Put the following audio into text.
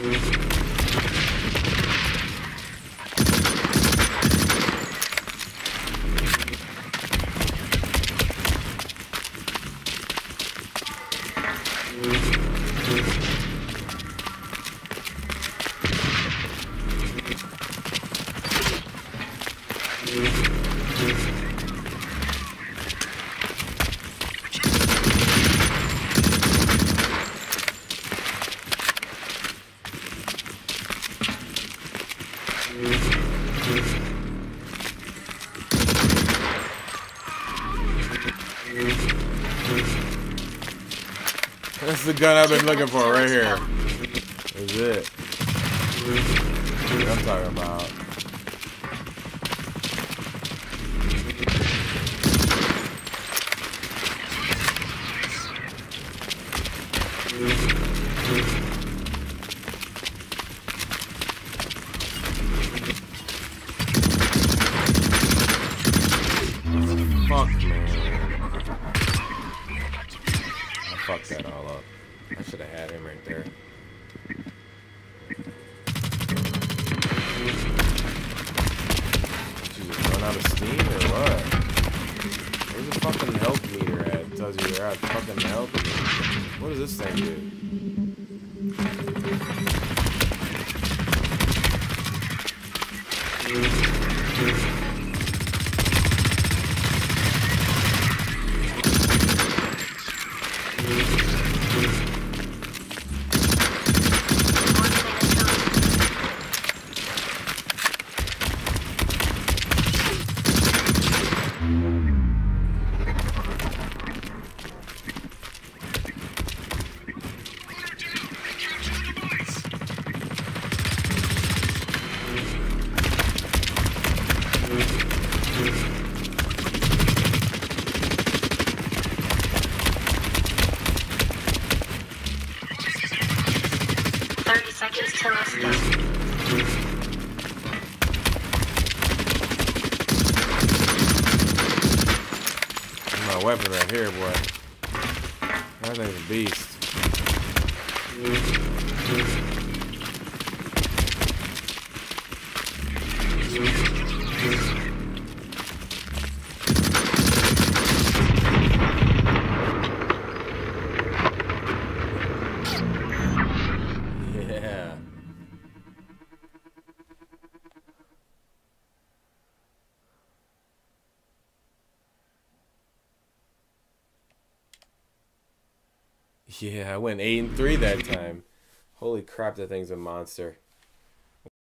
That's the gun I've been looking for right here. That's it. What I'm talking about. Fuck, man. I fucked that all up. I should have had him right there. Did you just run out of steam or what? Where's the fucking health meter at? It tells you you're at fucking health. What does this thing do? My weapon right here, boy. That thing's a beast. Yeah. Yeah, I went 8 and 3 that time. Holy crap, that thing's a monster.